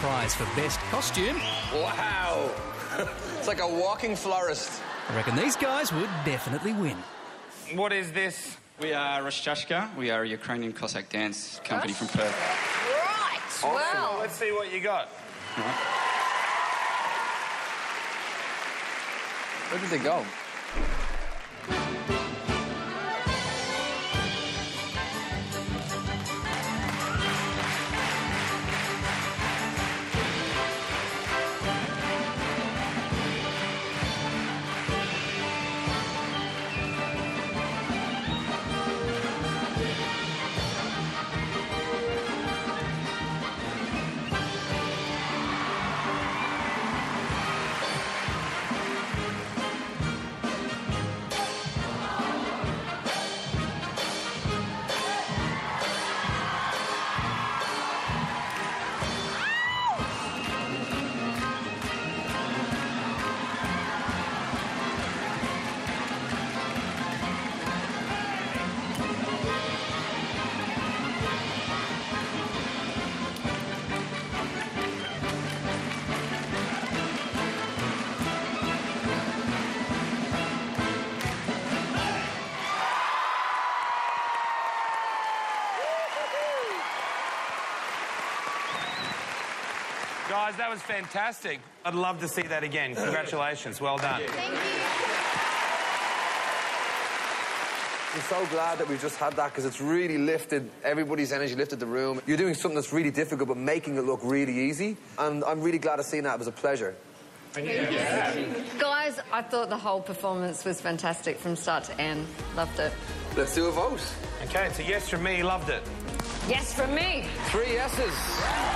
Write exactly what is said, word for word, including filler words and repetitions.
prize for Best Costume. Wow! It's like a walking florist. I reckon these guys would definitely win. What is this? We are Rostashka. We are a Ukrainian Cossack dance company from Perth. Right, Awesome. well. Let's see what you got. All right. Where did they go? Guys, that was fantastic. I'd love to see that again. Congratulations. Well done. Thank you. I'm so glad that we've just had that because it's really lifted everybody's energy, lifted the room. You're doing something that's really difficult but making it look really easy. And I'm really glad to see that. It was a pleasure. Thank you. Guys, I thought the whole performance was fantastic from start to end. Loved it. Let's do a vote. Okay, it's a yes from me. Loved it. Yes from me. Three yeses.